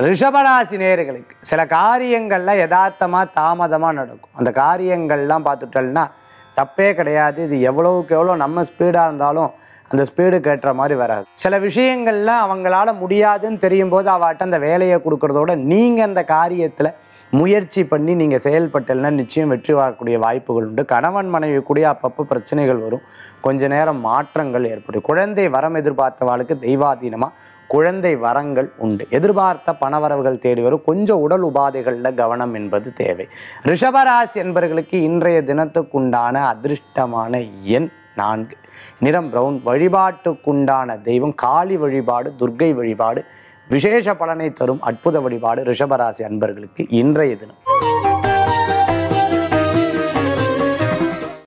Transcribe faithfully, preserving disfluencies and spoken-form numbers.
ரிஷபராசி நேயர்களுக்கு சில காரியங்கள்லாம் யதார்த்தமாக தாமதமாக நடக்கும். அந்த காரியங்கள்லாம் பார்த்துட்டோம்னா தப்பே கிடையாது. இது எவ்வளவுக்கு எவ்வளோ நம்ம ஸ்பீடாக இருந்தாலும் அந்த ஸ்பீடுக்கு ஏற்ற மாதிரி வராது. சில விஷயங்கள்லாம் அவங்களால முடியாதுன்னு தெரியும் போது அவட்ட அந்த வேலையை கொடுக்கறதோட நீங்கள் அந்த காரியத்தில் முயற்சி பண்ணி நீங்கள் செயல்பட்டல்னா நிச்சயம் வெற்றி வாழக்கூடிய வாய்ப்புகள் உண்டு. கணவன் மனைவி கூடிய அப்பப்போ பிரச்சனைகள் வரும். கொஞ்ச நேரம் மாற்றங்கள் ஏற்படும். குழந்தை வரம் எதிர்பார்த்தவாளுக்கு தெய்வாதீனமாக குழந்தை வரங்கள் உண்டு. எதிர்பார்த்த பணவரவுகள் தேடி வரும். கொஞ்சம் உடல் உபாதைகளில் கவனம் என்பது தேவை. ரிஷபராசி என்பவர்களுக்கு இன்றைய தினத்துக்குண்டான அதிர்ஷ்டமான எண் நான்கு. நிறம் பிரவுன். வழிபாட்டுக்குண்டான தெய்வம் காளி வழிபாடு, துர்க்கை வழிபாடு விசேஷ பலனை தரும் அற்புத வழிபாடு ரிஷபராசி அன்பர்களுக்கு இன்றைய தினம்.